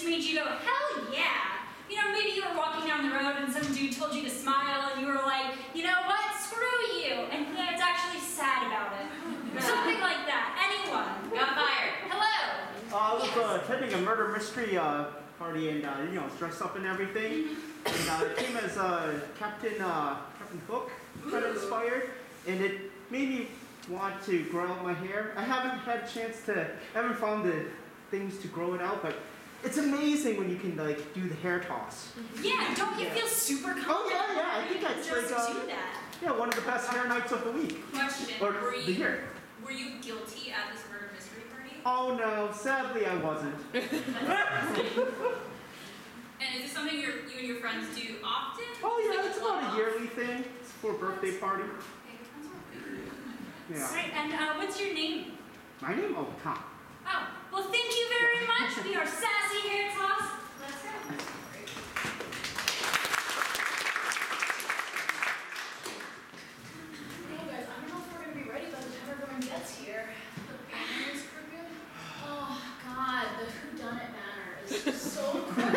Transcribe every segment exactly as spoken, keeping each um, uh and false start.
just made you go, hell yeah. You know, maybe you were walking down the road and some dude told you to smile and you were like, you know what, screw you. And he was actually sad about it. Something like that. Anyone. Got fired. Hello. Uh, I was uh, attending a murder mystery uh, party and, uh, you know, dressed up and everything. And uh, it came as uh, Captain, uh, Captain Hook, kind of inspired. And it made me want to grow out my hair. I haven't had a chance to, I haven't found the things to grow it out, but it's amazing when you can, like, do the hair toss. Yeah, don't you yeah. feel super confident? Oh, yeah, yeah. I think that's just like, uh, do that. yeah, one of the best hair nights of the week. Question, Or were the you, year. were you guilty at this murder mystery party? Oh, no. Sadly, I wasn't. And is this something you're, you and your friends do often? Oh, yeah. Like It's one about a off? yearly thing. It's for a birthday party. Okay, that sounds really good. Yeah. Right, and uh, what's your name? My name? Oh, Tom. Oh, well, thank you very much. We are Sassy Hair Toss. Let's go. Hey guys, I don't know if we're gonna be ready by the time everyone gets here. The banner is crooked. Oh God, the whodunit banner is so crooked.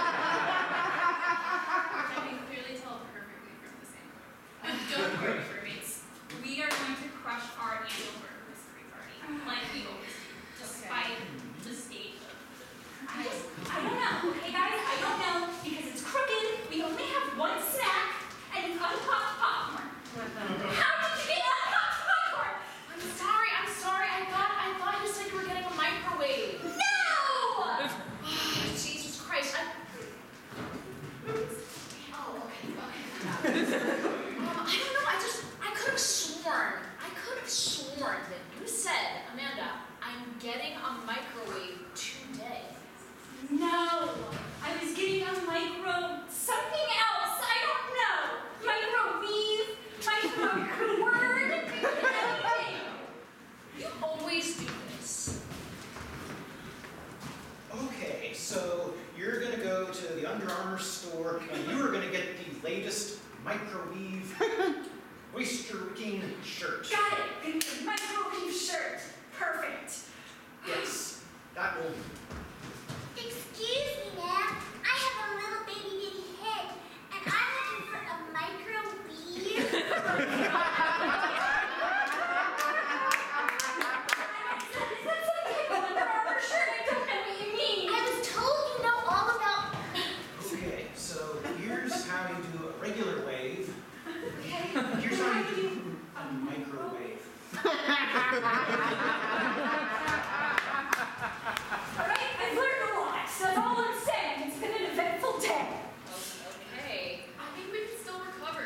I can clearly tell perfectly from the same photo. And don't worry, roommates. We are going to crush our annual murder mystery party, like we always do, despite the state of I, I don't know, okay, guys? I don't know because it's crooked. We only have one snack and it's unpopped popcorn. How did you get unpopped popcorn? I'm sorry, I'm sorry. I thought I thought you said you were getting a microwave. No! Jesus Christ. I... Oh, okay, okay. um, I don't know, I just I could have sworn. I could have sworn that you said, Amanda, I'm getting a microwave today. No, I was getting a micro something else. I don't know. Microwave, micro word, anything. You always do this. Okay, so you're going to go to the Under Armour store and you are going to get the latest microwave oyster-wicking shirt. Got it. Microwave shirt. Perfect. Yes, that will... Excuse me, ma'am. I have a little baby bitty head, and I'm looking for a microwave. Is that some type of Under Armour shirt? I don't know what you mean. I was told you know all about. Okay, so here's how you do a regular wave. Okay. Here's how you do a microwave. All right, I've learned a lot. That's all I'm saying. It's been an eventful day. Okay. I think we can still recover.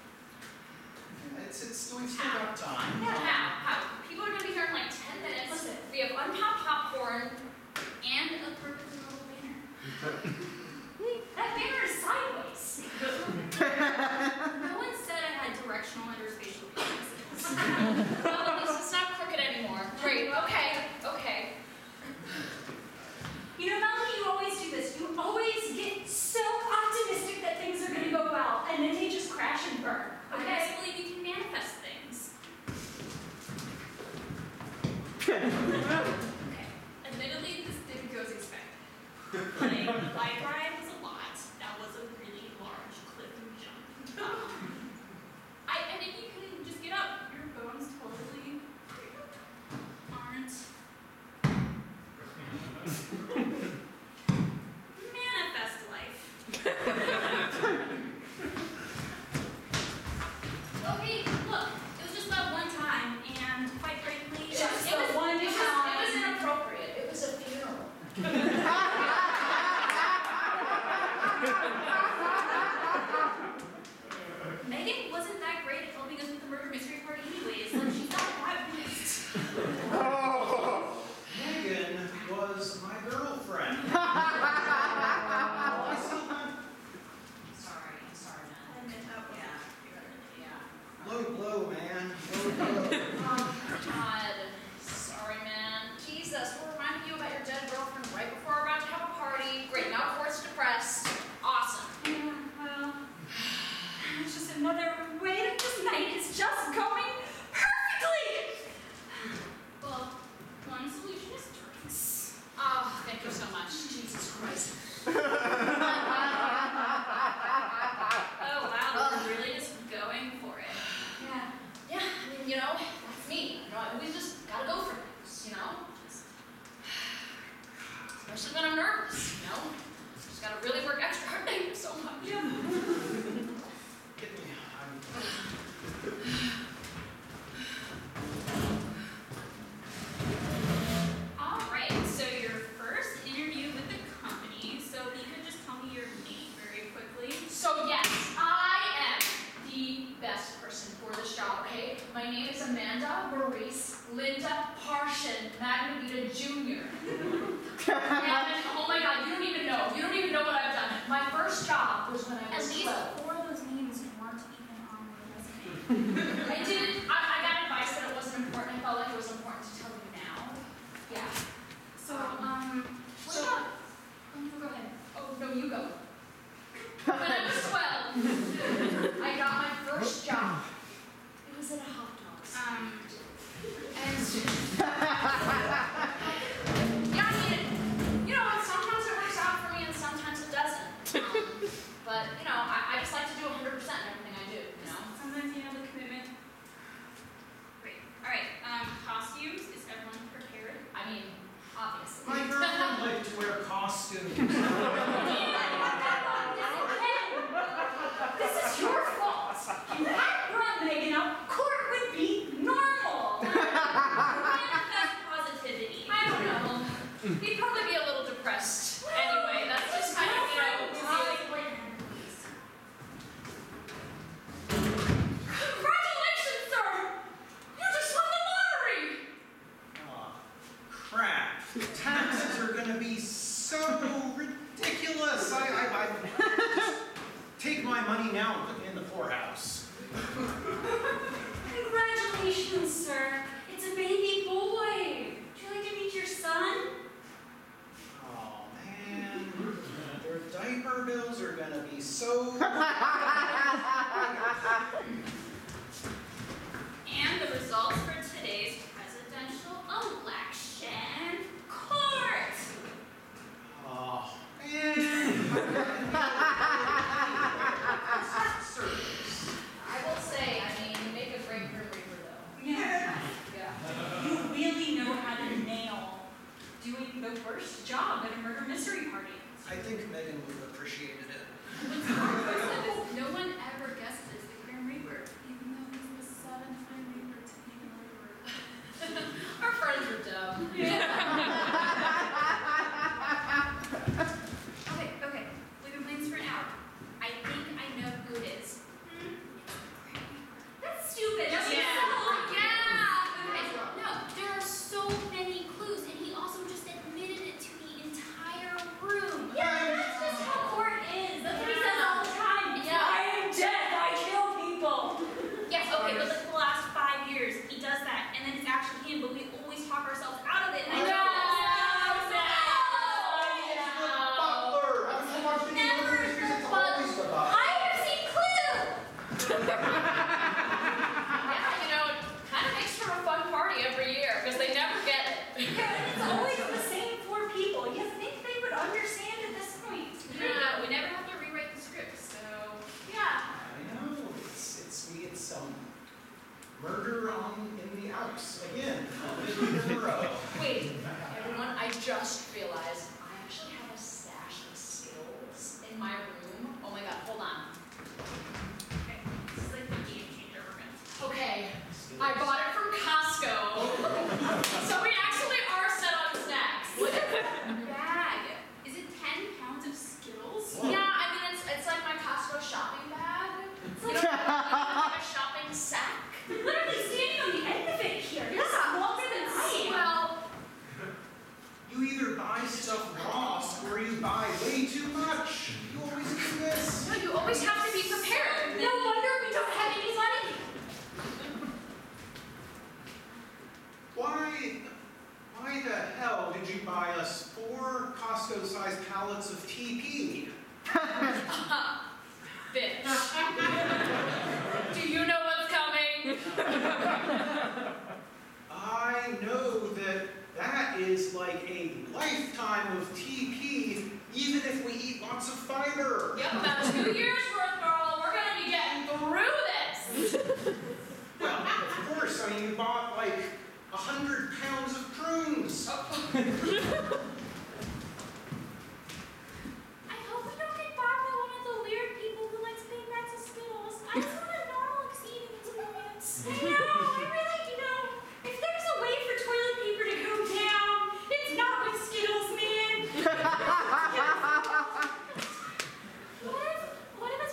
It's, it's, we've still got time. How? How? People are gonna be here in like ten minutes. Listen. We have unpopped popcorn and a perfect little banner. That banner is sideways. No one said I had directional interspatial penises. Well, at least it's not crooked anymore. Great. Okay. Okay. You know, Melanie, you always do this. You always get so optimistic that things are going to go well, and then they just crash and burn. I Okay? just believe you can manifest things. Okay. Admittedly, this didn't go as expected. Like, bike ride was a lot. That was a really large cliff and jump. Um, I, and if you couldn't just get up, your bones totally aren't. Manifest life. Okay, look, it was just that one time, and quite frankly, Just it was, the one it was, time. It was Vinta Parshin, Magna Vita Junior And, oh my god, you don't even know. You don't even know what I've done. My first job was when I At was least twelve. four of those names weren't even on the resume. I didn't, I, I got advice that it wasn't important. I felt like it was important to tell you now. Yeah. So, um, What about, oh, you go ahead. Oh, no, you go. When I was twelve, I got my first job. It was at a hot dogs. um, And yeah, I mean, you know, sometimes it works out for me and sometimes it doesn't. Um, but you know, I, I just like to do one hundred percent in everything I do. You know. sometimes you know the commitment. Great. All right. Um, costumes. Is everyone prepared? I mean, obviously. My girlfriend liked to wear costumes. This is your fault. You hadn't run big enough, court would be normal. Manifest positivity. I don't know. He'd probably be a little depressed. Anyway, that's just kind of, you know, congratulations, sir! You just won the lottery! Aw, crap. Taxes are gonna be so ridiculous. I, I, I just take my money now and put it in the poorhouse. Congratulations, sir. It's a baby boy. Would you like to meet your son? Oh man, their diaper bills are gonna be so. And the results for today's presidential election. Court! Oh man. I will say, I mean, you make a great Grim Reaper, though. Yeah. Yeah. You really know how to nail doing the worst job at a murder mystery party. I think Megan would have appreciated it. No one ever guessed it's the Grim Reaper, even though he's the seventh Grim Reaper to be the murderer. Our friends are dumb. Okay, okay. We've been playing this for an hour. I think I know who it is. Hmm? That's stupid. That's Yeah. so- Yeah. Okay. No, there are so many clues, and he also just admitted it to the entire room. Yeah, that's just how court is. That's what he says all the time. Yeah. I am dead. I kill people. Yes, okay, but like the last five years, he does that, and then it's actually him, but we always talk ourselves out of it. And I No. know this. Butler! I was watching the Never movies, the it's always the butler. I have seen Clue. Yeah, you know, it kind of makes for a fun party every year because they never get it. Yeah, and it's always the same four people. You think they would understand at this point? Yeah, we never have to rewrite the script, so Yeah. I know, it's, it's, it's, um, murder on, in the Alps, again, in a row. Wait, everyone, I just realized I actually have a stash of Skittles in my room. Oh my god, hold on. Okay, this is like the game changer we're gonna Okay, I bought it from Costco. So we actually are set on snacks. look at that bag. Is it ten pounds of Skittles? Whoa. Yeah, I mean, it's it's like my Costco shopping bag. You know, like a shopping sack. We're literally standing on the end of it here. This is Yeah. longer than I am. Well, You either buy stuff lost or you buy way too much. You always do this. no, you always have to be prepared. No wonder we don't have any money. Why, why the hell did you buy us four Costco-sized pallets of T P? Bitch. Do you know what's coming? I know that that is like a lifetime of T P, even if we eat lots of fiber. Yep, about two years worth, girl. We're gonna be getting through this. Well, of course, I mean, you bought like a hundred pounds of prunes. I hope we don't get bogged by one of the weird people who likes Big Bags of Skittles. I just want a normal eating experience. I know, I really, you know, if there's a way for toilet paper to go down, it's not with Skittles, man. What if, what if it's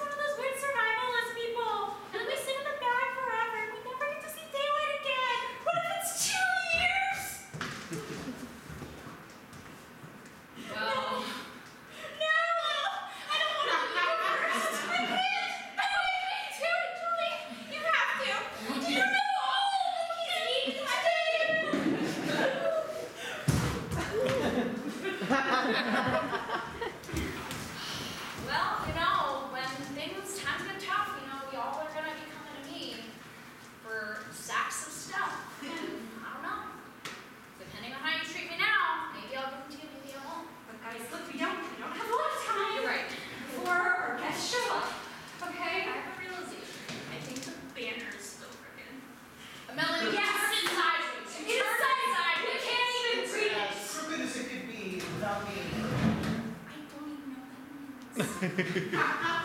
things, times get tough, you know, we all are gonna be coming to me for sacks of stuff. And I don't know. Depending on how you treat me now, maybe I'll give them to you, maybe I won't. But guys, look, we don't, we don't have a lot of time You're right. before our guests show up. Okay? I have a realization. I think the banner is still crooked. Melanie, Yes. turn it sideways. It's Turn it sideways. sideways. We can't even read it. As crooked as it could be without being. I don't even know what that means.